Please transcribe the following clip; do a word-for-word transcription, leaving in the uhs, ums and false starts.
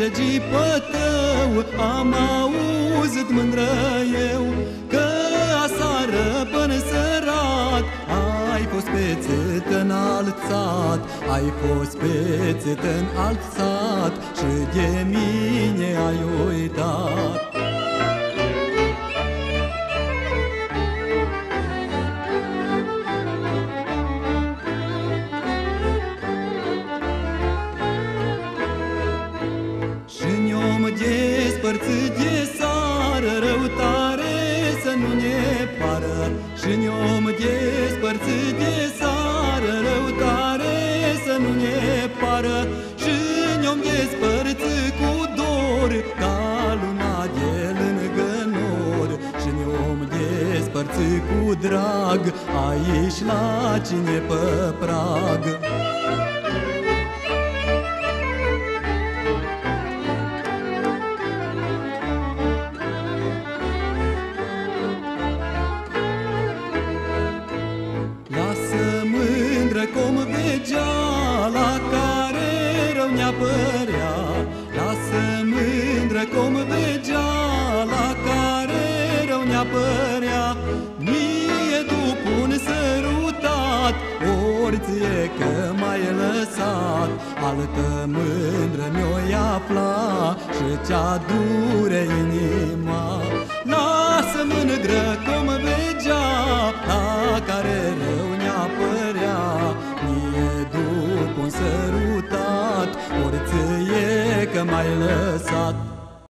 răgipă tău am auzit mândră eu, că asară până sărat ai fost pețet înalțat, ai fost pețet înalțat și de mine ai uitat. Și-n om despărțit de sară, rău tare să nu ne pară. Și-n om despărțit de sară, rău tare să nu ne pară. Și-n om despărțit cu dor, ca luna de lângă nor. Și-n om despărțit cu drag, aici la cine pe prag. Cum vegeala care rău ne-a părea, lasă mândră cum vegeala care rău ne-a părea. Mie după un sărutat, ori ție că m-ai lăsat, altă mândră mi-o afla și cea dure inima.